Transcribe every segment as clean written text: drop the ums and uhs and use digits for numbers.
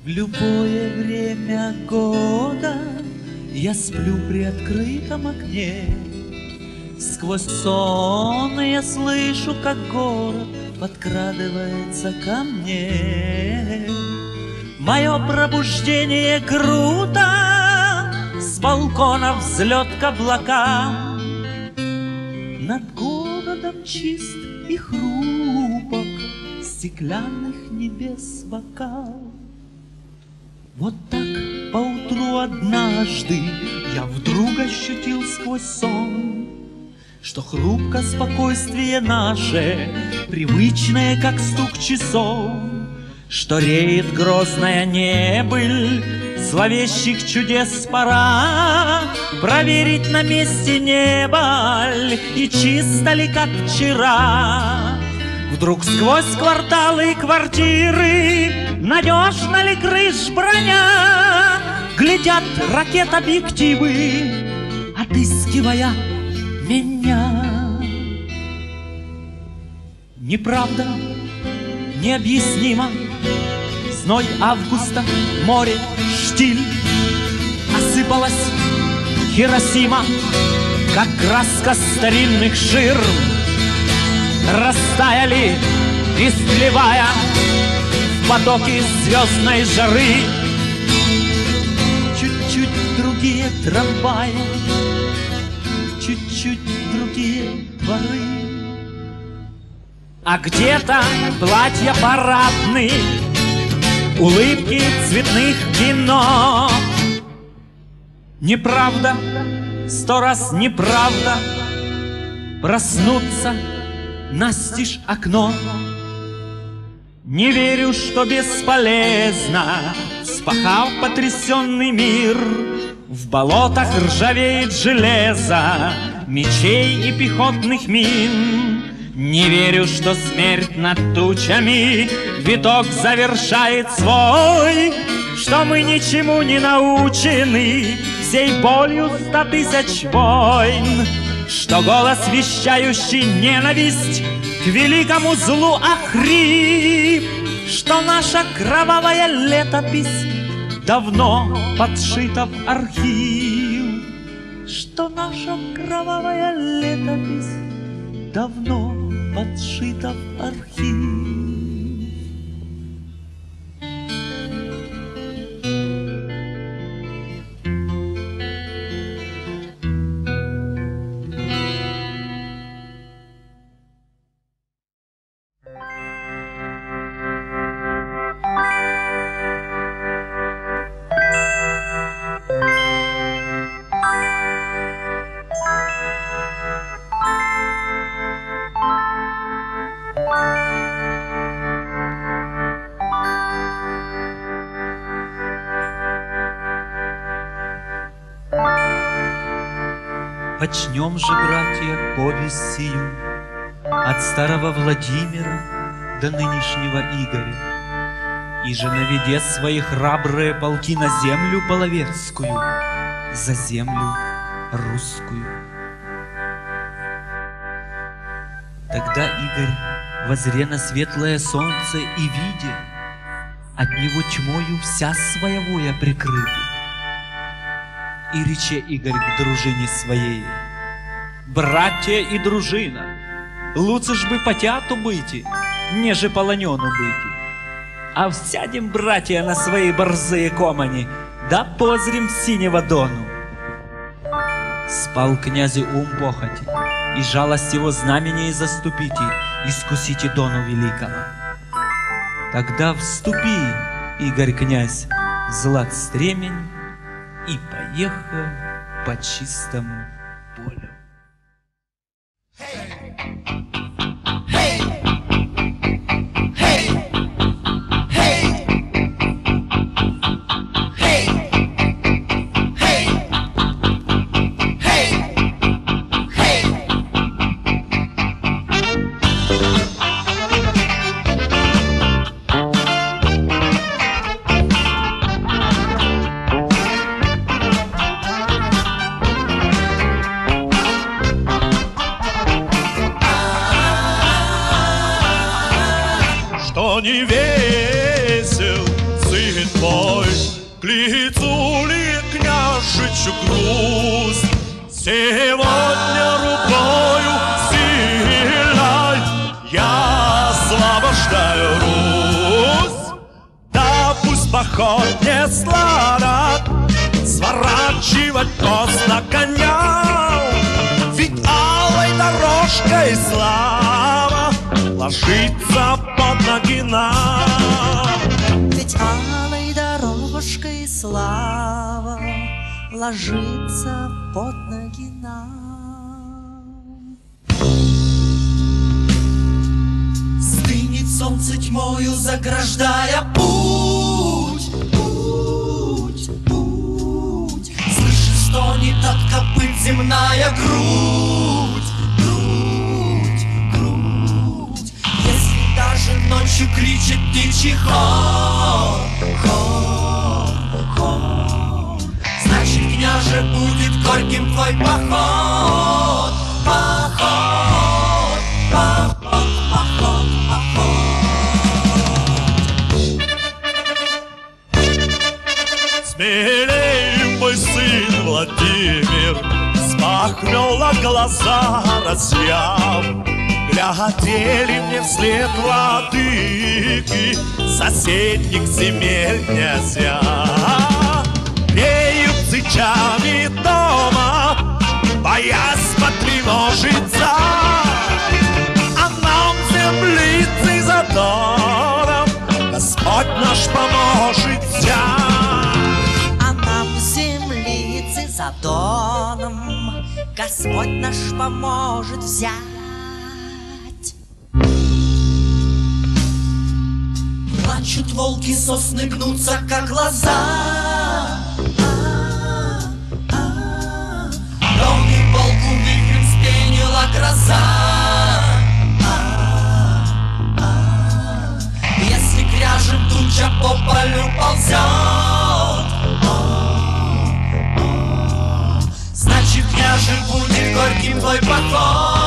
любое время года я сплю при открытом окне. Сквозь сон я слышу, как город подкрадывается ко мне. Мое пробуждение круто, с балкона взлет к облакам. Над городом чист и хрупок стеклянных небес бокал. Вот так поутру однажды я вдруг ощутил сквозь сон, что хрупко спокойствие наше, привычное, как стук часов, что реет грозная небыль, зловещих чудес пора проверить, на месте неба и чисто ли, как вчера. Вдруг сквозь кварталы и квартиры, надежно ли крыш броня, глядят ракет-объективы, отыскивая меня. Неправда, необъяснимо, зной августа, море, штиль. Осыпалась Хиросима, как краска старинных ширм. Растаяли, истлевая в потоке звездной жары. Чуть-чуть другие трамваи, чуть-чуть другие дворы. А где-то платья парадные, улыбки цветных кино. Неправда, 100 раз неправда, проснуться настежь окно. Не верю, что бесполезно, вспахав потрясенный мир. В болотах ржавеет железо мечей и пехотных мин. Не верю, что смерть над тучами виток завершает свой, что мы ничему не научены всей болью 100 000 войн, что голос, вещающий ненависть к великому злу, охрип, что наша кровавая летопись давно подшита в архив, что наша кровавая летопись давно подшита в архив. Почнем же, братья, повесть сию от старого Владимира до нынешнего Игоря. И же наведе свои храбрые полки на землю половецкую, за землю русскую. Тогда Игорь, воззре на светлое солнце и видя, от него тьмою вся своевоя прикрыта, и рече Игорь к дружине своей: братья и дружина, лучше ж бы потяту быть, неже полонену быть. А всядем, братья, на свои борзые комани, да позрим синего дону. Спал князю ум похоти, и жалость его знамени заступите, искусите дону великого. Тогда вступи, Игорь князь, в злат стремень, и поехал по чистому полю. Не весел сын сын мой, к лицу ли княжичу грусть? Сегодня рукою сильной я освобождаю Русь. Да пусть поход не сладок, сворачивать поздно коня, ведь алой дорожкой слава ложится под ноги нам. Ведь алой дорожкой слава ложится под ноги нам. Стынет солнце тьмою, заграждая путь, путь, путь. Слышишь, стонет от копыт земная грудь, грудь, грудь. Если даже ночью кричит птичий хор, хор, хор, значит, княже, будет горьким твой поход, поход, поход, поход, поход. Смелей, мой сын Владимир, смахнула глаза, разъяв. Глядели мне вслед владыки соседних земель князья. Реют сычами дома, боясь потревожиться, а нам землицы задором Господь наш поможет взять. А нам землицы за доном Господь наш поможет взять. Плачут волки, сосны гнутся, как глаза. Ровный полку вихрем вспенила гроза. Если кряжем туча по полю ползет, значит, княже, будет горьким твой поход.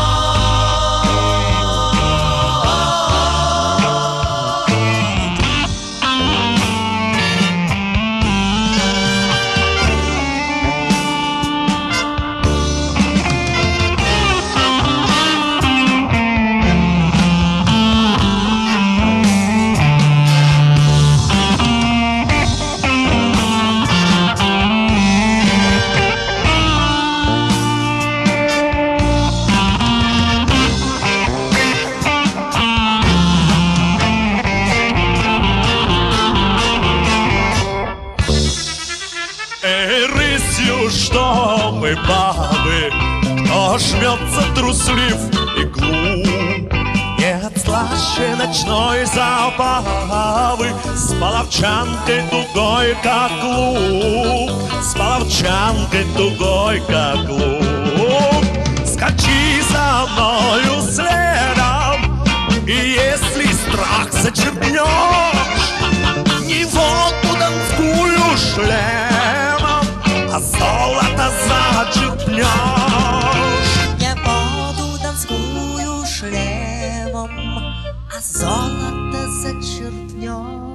Что мы, бабы, кто жмется труслив и глуп, нет слаще ночной забавы с половчанкой тугой, как лук, с половчанкой тугой, как лук. Скачи за мною следом, и если страх зачерпнешь, не воду донскую шлемом, а золото зачерпнешь. Не воду донскую шлемом, а золото зачерпнешь.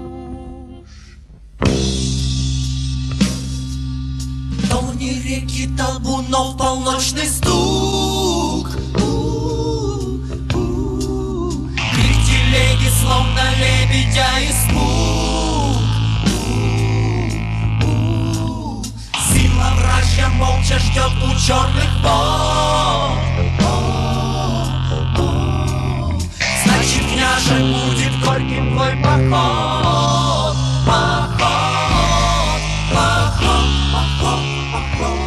Тони реки толбунов полночный стук, крик телеги, словно лебедя испуг. Сила вражья молча ждет у черных вод. Значит, княже, будет горьким твой поход, поход, поход, поход, поход.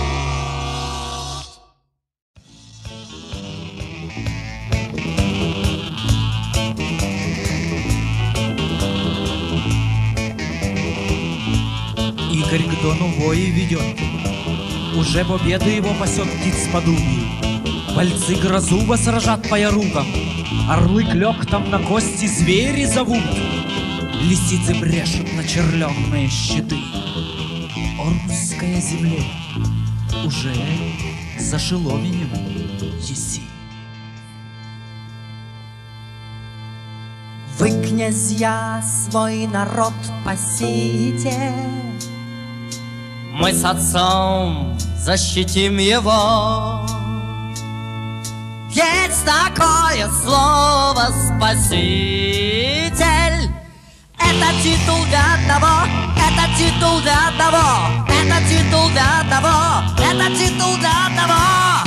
Игорь к дону вои ведет, уже победу его пасет птиц подумью. Пальцы грозу сражат по ярукам, орлы клёктом на кости звери зовут. Лисицы брешут на черленные щиты. О, русская земля, уже за Шеломинем еси. Вы, князья, свой народ пасите. Мы с отцом защитим его. Есть такое слово «спаситель». Это титул для одного, это титул для одного, это титул для одного, это титул для одного.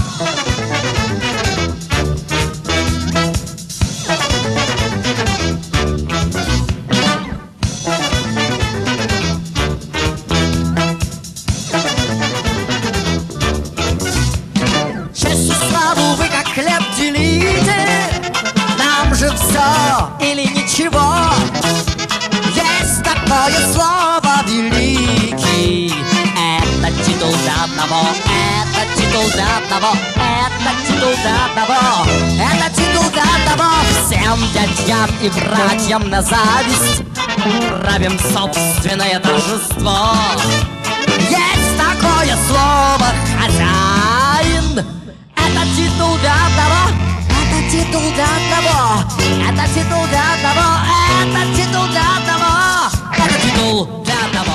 Честь и славу вы как хлеб делите, нам же все или ничего. Есть такое слово великий, это титул для одного, это титул для одного, это титул для одного, это титул для одного. Всем дядьям и братьям на зависть правим собственное торжество. Есть такое слово хозяин, это титул для одного, это титул для одного, это титул для одного, это титул для одного, это титул для одного.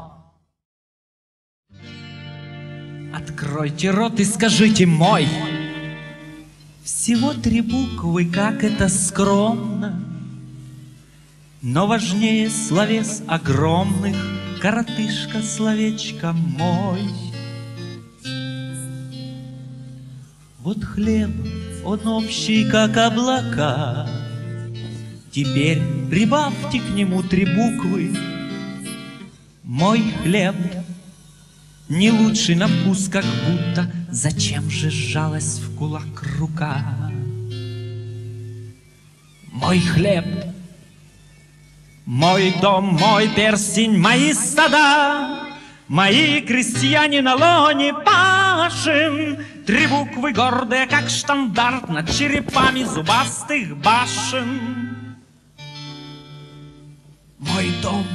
Откройте рот и скажите «мой». Всего 3 буквы, как это скромно, но важнее словес огромных коротышка словечко «мой». Вот хлеб, он общий, как облака, теперь прибавьте к нему 3 буквы. Мой хлеб не лучший на вкус, как будто. Зачем же сжалась в кулак рука? Мой хлеб, мой дом, мой перстень, мои стада, мои крестьяне на лоне пашем. 3 буквы гордые, как штандарт над черепами зубастых башен. Мой дом,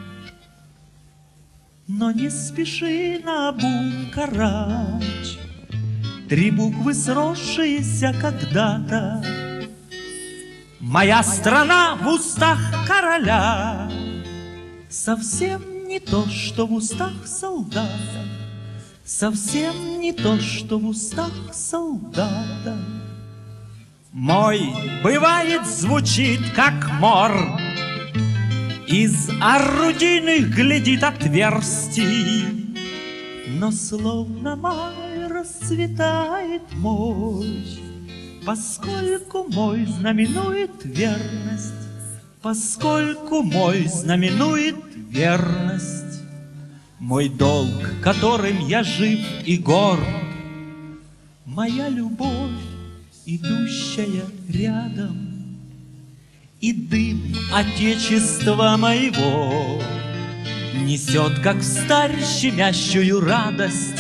но не спеши на бум карать. 3 буквы, сросшиеся когда-то. Моя страна в устах короля совсем не то, что в устах солдата, совсем не то, что в устах солдата. Мой, бывает, звучит как мор, из орудийных глядит отверстий, но словно май расцветает мой, поскольку мой знаменует верность, поскольку мой знаменует верность. Мой долг, которым я жив и горд, моя любовь, идущая рядом, и дым отечества моего несет, как встарь, щемящую радость.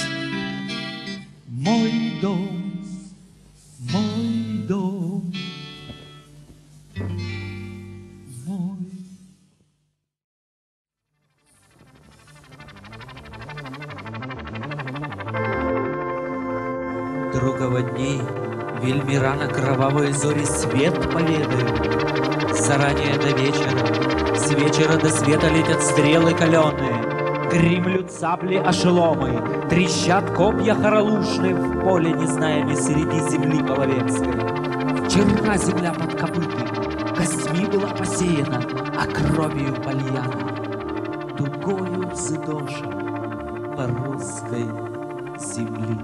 Мой дом, мой дом, мой. Другого дней вельми рано кровавые зори свет поведают. Заранее до вечера, с вечера до света летят стрелы каленые, гремлют цапли ошеломы, трещат копья хоролушные в поле, не зная ни среди земли половецкой. Вчера земля под копыты костьми была посеяна, а кровью пальяна тугою вздоша по русской земли.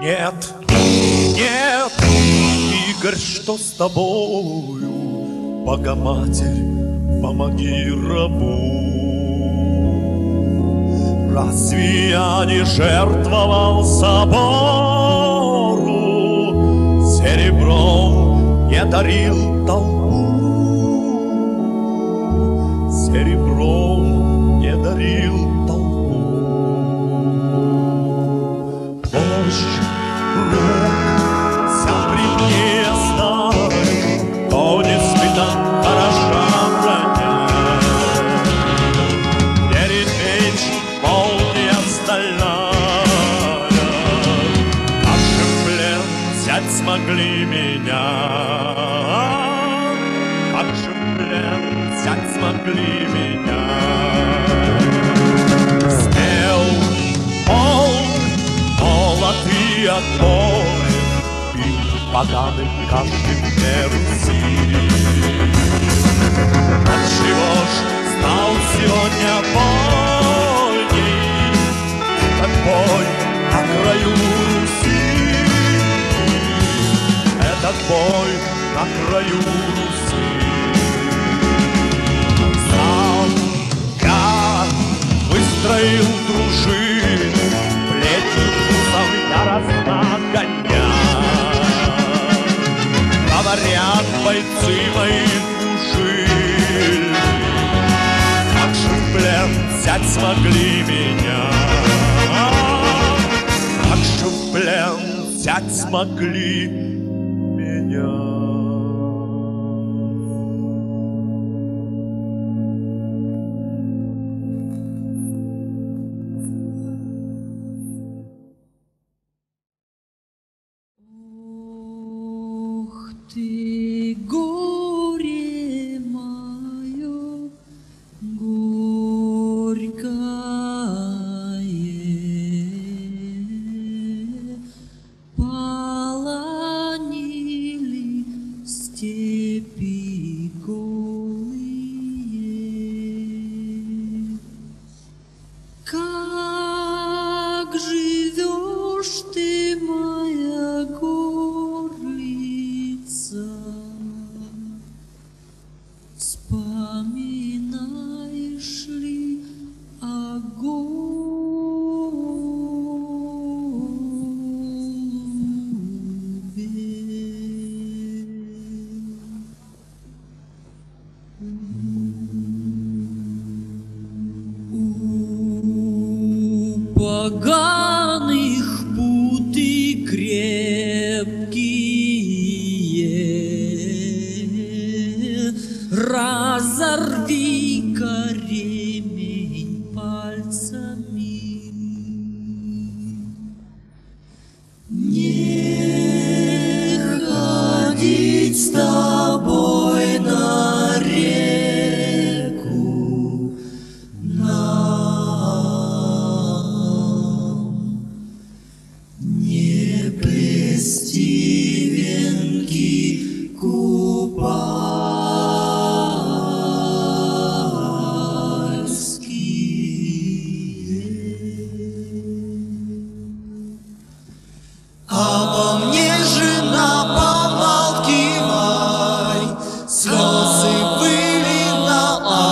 Нет, нет, Игорь, что с тобою? Богоматерь, помоги рабу. Разве я не жертвовал собору, серебром не дарил толпу, серебром не дарил толпу. Площадь рук вся при мне знаю, то не стыдно хороша броня. Перед меч молния стальная, как же в плен взять смогли меня, как же в плен взять смогли меня. Смел полк, молот и отбой, бил поганый каждый меру сил. Отчего ж стал сегодня вольней этот бой на краю Руси, этот бой на краю Руси. Сам я выстроил дружину, пленницам яростно гоня. Говорят бойцы мои мужи, как же в плен взять смогли меня, как же в плен взять смогли меня. Ты горе мое горькое, полонили степи голые. Как живешь ты, моя горлица? Вспоминаешь ли о голубе? У поганых путы крепкие, разорви-ка ремень пальцами. Не ходить с тобой на реку нам, не плести венки купальские. Обо мне, жена, помалкивай, слезы были на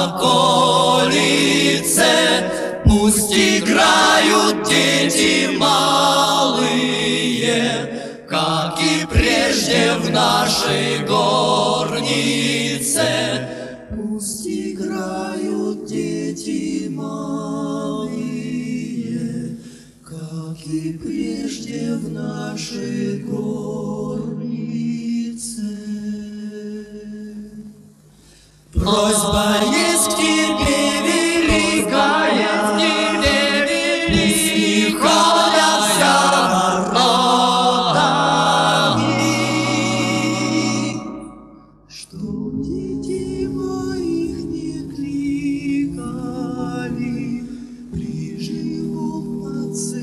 околице, пусть играют дети малые, как и прежде в нашей горнице. Пусть играют дети малые, как и прежде в нашей горнице. Просьба есть к тебе великая, пусть не ходят за воротами, чтоб детей моих не кликали при живом отце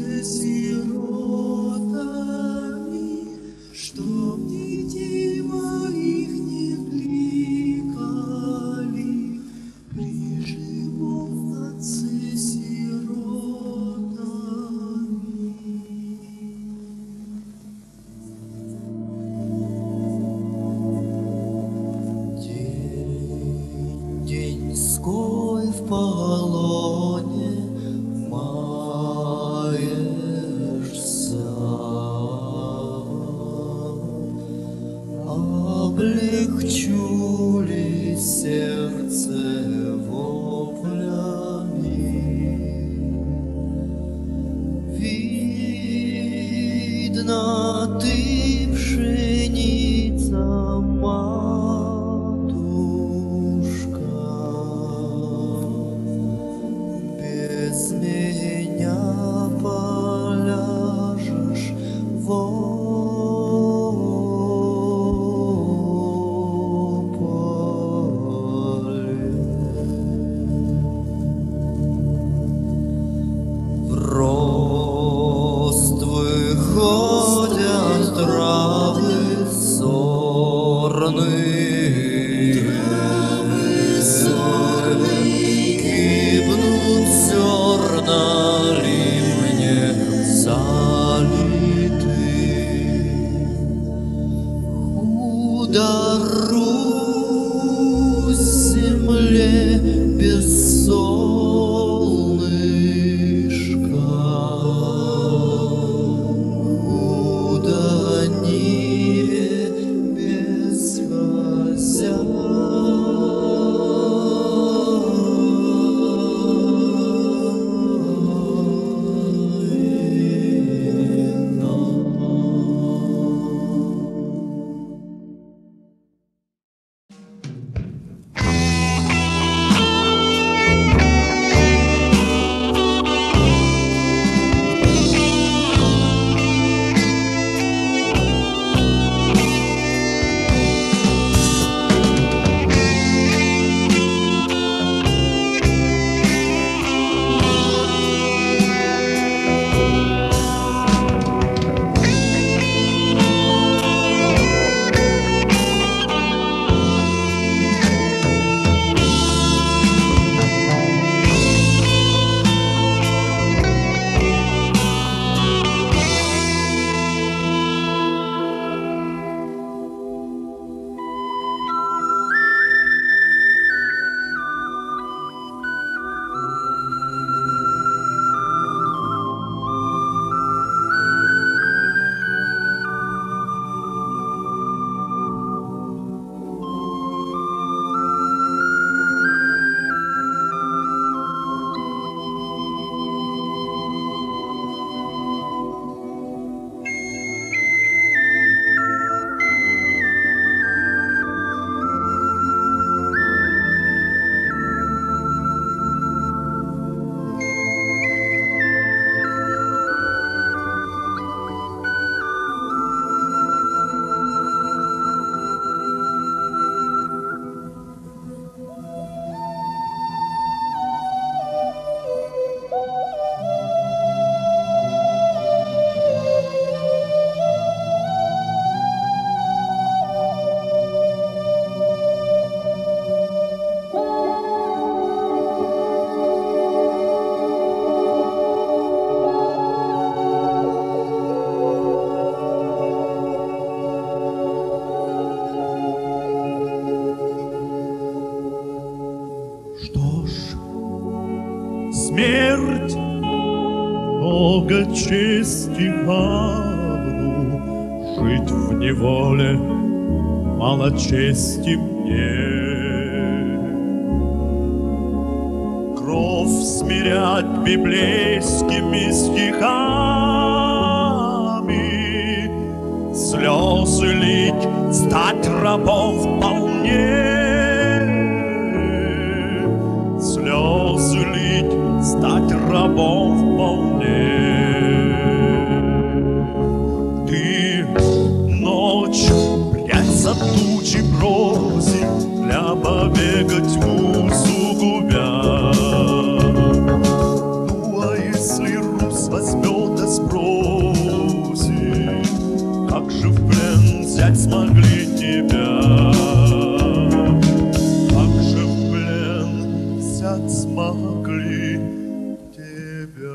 сиротами, чтоб детей моих не кликали при живом отце сиротами. полоне маешься, облегчу ли сердце воплями? Видно, ты пшеница, матушка, без меня поляжешь в поле. В рост выходят травы сорные, гибнут зерна ливнем залиты. Ударусь земле без солнышка, худо ниве без Смерть много чести гану, жить в неволе мало чести мне. Кровь смирять библейскими стихами, слезы лить, стать рабом вполне. Слезы лить, стать рабом вполне. Ты ночью прячь за тучи бросить, для побега тьму сугубя. Ну а если Русь возьмет да спросит, как же в плен взять смогли тебя? Смогли тебя.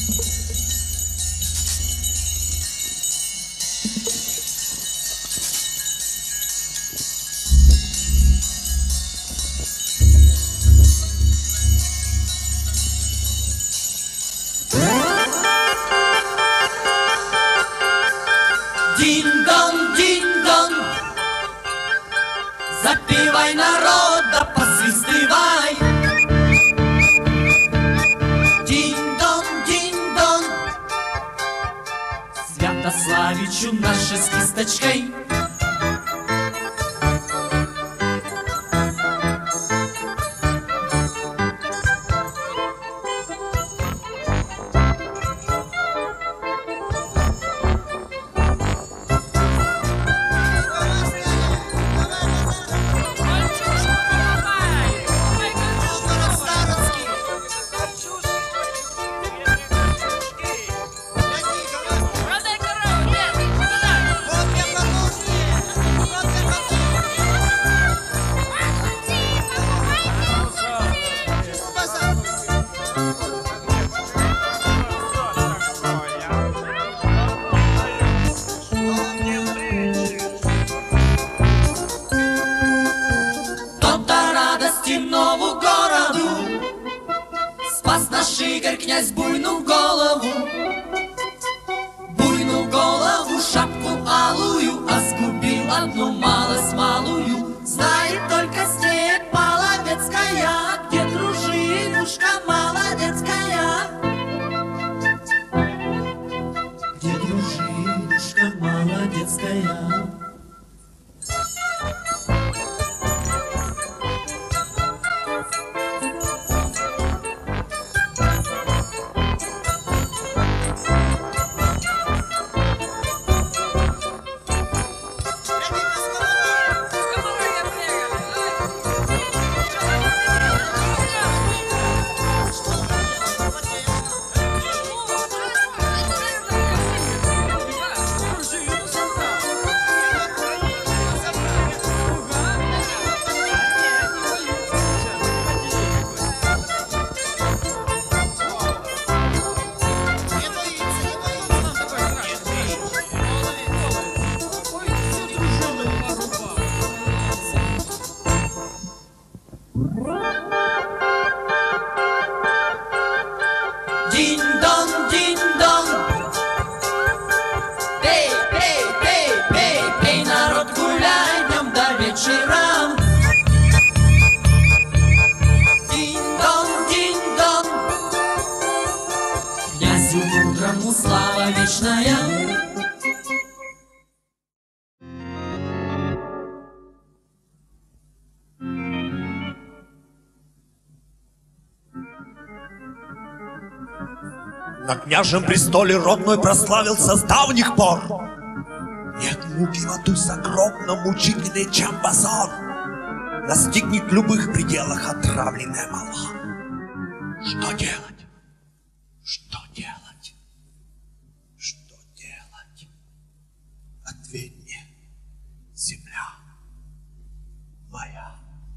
Динь-дон, динь-дон, запивай, народа, посвистывай. Динь-дон, динь-дон, Святославичу нашей с кисточкой. Спас наш Игорь, князь буйную голову, шапку алую, а сгубил одну малость малую. Знает только степь Половецкая, где дружинушка молодецкая, где дружинушка молодецкая. Динь-дон, динь-дон, пей, пей, пей, пей, пей, народ, гуляй днем до вечера. Динь-дон, динь-дон, князю мудрому слава вечная. На княжем престоле родной прославился с давних пор. Нет муки в аду загробном мучительнее, чем позор. Настигнет в любых пределах отравленная мала. Что делать? Что делать? Что делать? Ответь мне, земля моя.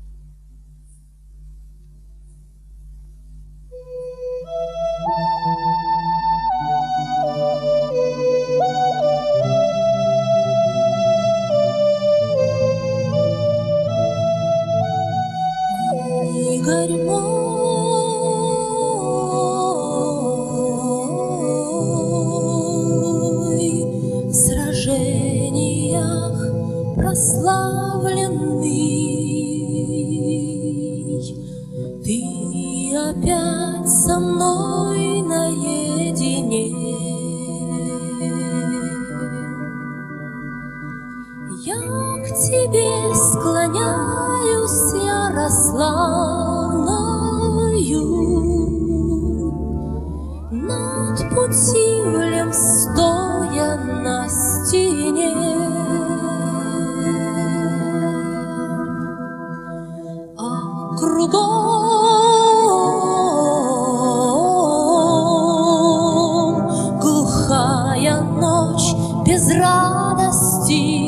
Игорь мой, в сражениях прославленный, ты опять со мной наедине. Я к тебе склоняюсь, Ярославною, над путивлем стоя на стене. А кругом глухая ночь без радости,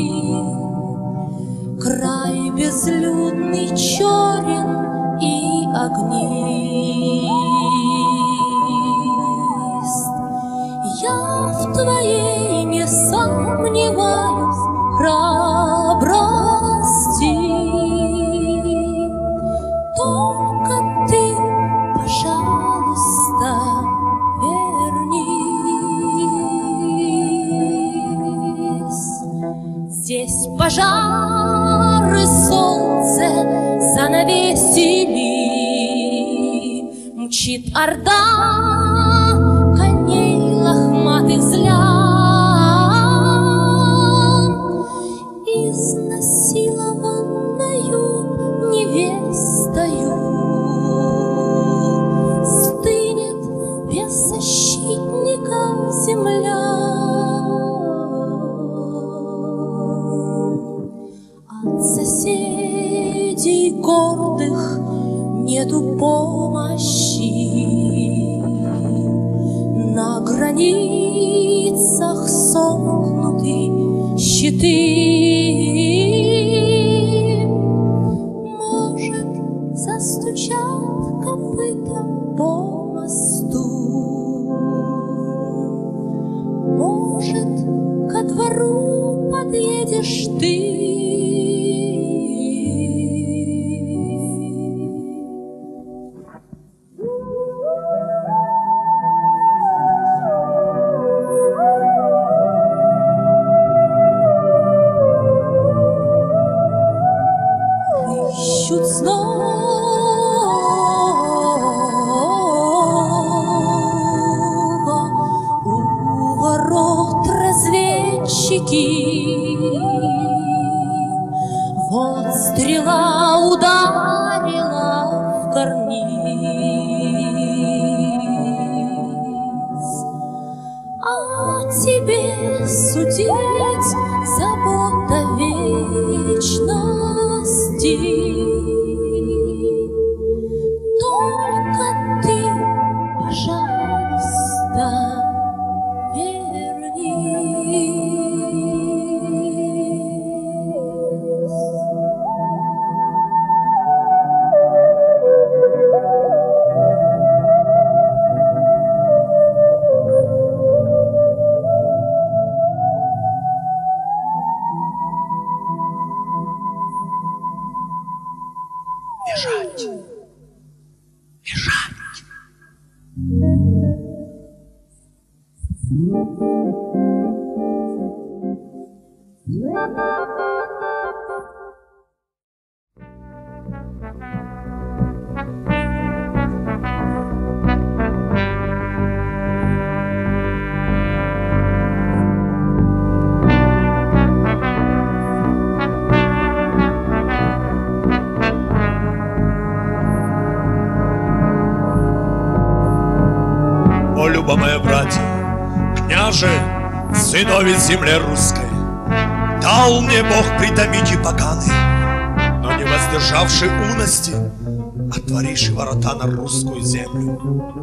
край безлюдный, черен и огни. твоей не сомневаюсь храбрости. Только ты, пожалуйста, вернись. Здесь пожары солнце занавесили, мчит орда коней лохматых злян. Изнасилованною невестою стынет без защитника земля. От соседей гордых нету помощи, на границах сомкнуты щиты. Может, застучат копыта по мосту, может, ко двору подъедешь ты. Ищут снова у ворот разведчики. Вот стрела ударила в карниз, а тебе судить забота вечности. Только ты, пожалуйста, вернись. Бежать, бежать. О, любимые братья, княже, сынове земле русской, дал мне Бог притомить и поганы, но не воздержавший уности, отворивший ворота на русскую землю.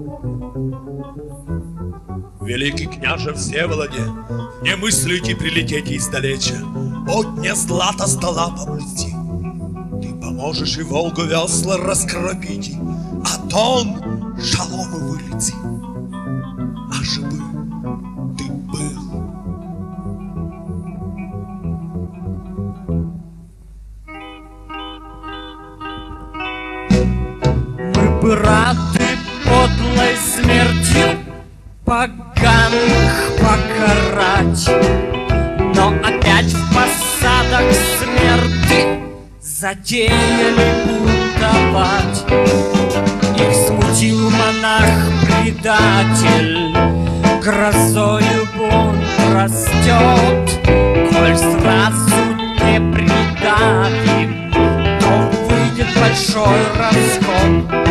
Великий княже Всеволоде, не мыслите прилететь издалеча, от дня злата стола поблести. Ты поможешь и Волгу весла раскропить, а Дон шаломы вылети. Аж бы ты был. Мы бы рады подлой смертью поганых покарать, но опять в посадах смерти затеяли бунтовать. Их смутил монах-предатель, грозою бунт растет. Коль сразу не предадим, то выйдет большой расход.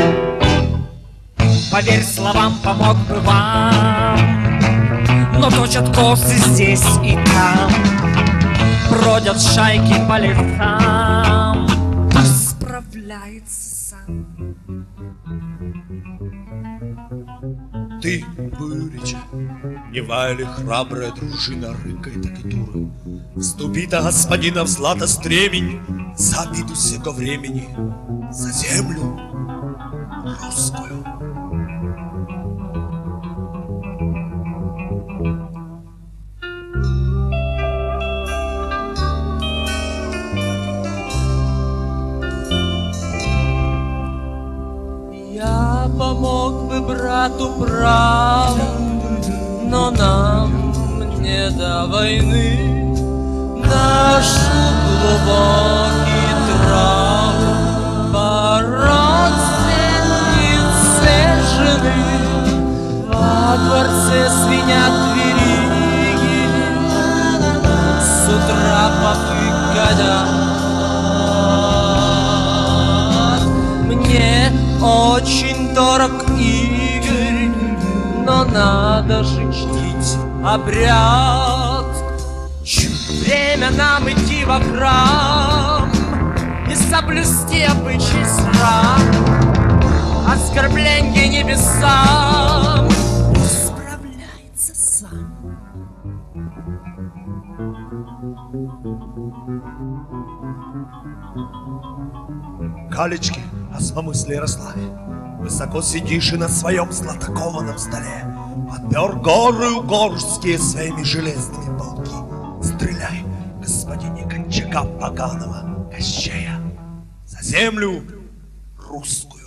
Поверь словам, помог бы вам, но точат косы здесь и там, бродят шайки по лесам. Справляется сам. Ты, Бурича, не вали храбрая дружина рыкой так и дура. Вступи-то, господина, в злато стремень, за обиду всего времени, за землю русскую. брату право, но нам не до войны. Нашу глубокий траур по родственнице жены. Во дворце свинят вериги, с утра попы годят. Мне очень дорог Игорь, но надо же чтить обряд. Время нам идти во храм и соблюсти обычай срам. Оскорбленье небесам справляется сам. Галечки, о смысле Ярославе, высоко сидишь и на своем златокованном столе подпер горы угорские своими железными полки. Стреляй, господине Кончака поганого Кощея, за землю русскую.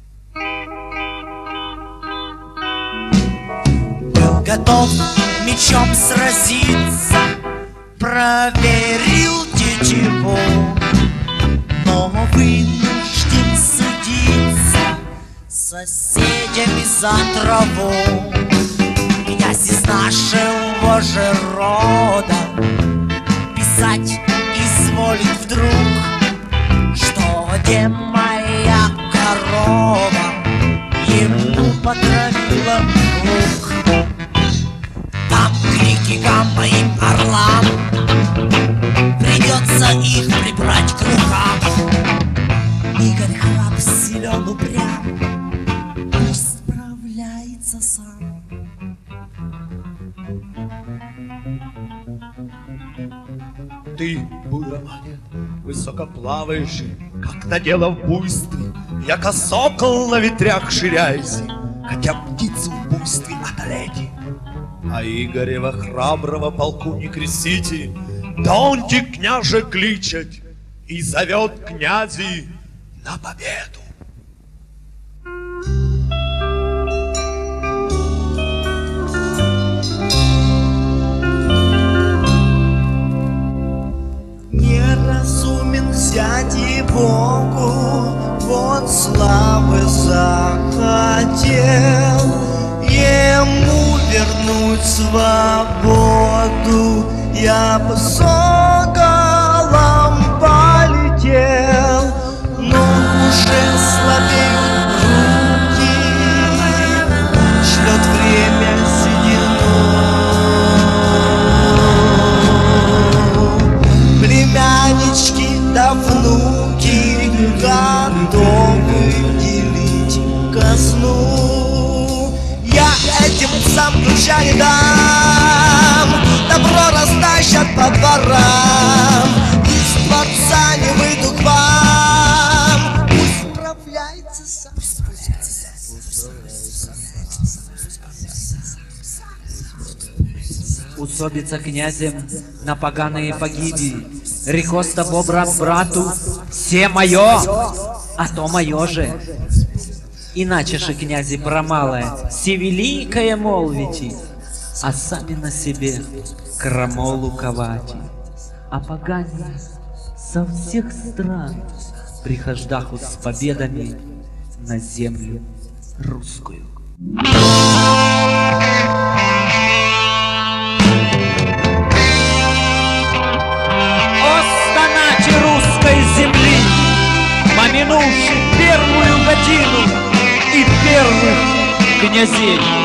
Был готов мечом сразиться, проверил тетиву, но вынужден судиться с соседями за траву. Князь из нашего же рода писать изволит вдруг, что где моя корова ему потравила лук. Там крики гамма им орлам, придется их прибрать к рукам. Игорь храбр, силен, упрям, пусть справляется сам. Ты, буйромане, высокоплавающий, как надела в буйстве, яко сокол на ветрях ширяйся, хотя птицу в буйстве одолейте. А Игорева храброго полку не кресите, доньте княже кличать и зовет князи на победу. Неразумен взять и Богу, вот славы захотел, ему вернуть свободу, я бы соколом полетел, но уже слабеют руки, шлет время седину. Племяннички да внуки готовы делить казну. Я этим сам ключа не дам, добро растащат по дворам, из дворца не выйду к вам. Пусть справляется сам. Усобица князем на поганые погибели, рекоста бо брат брату, все мое, а то мое же. Иначе же князи про малое, все великое молвите, а сами на себе крамолу ковати. А погане со всех стран прихождаху с победами на землю русскую. Русской земли, помянувши первую годину и первых князей.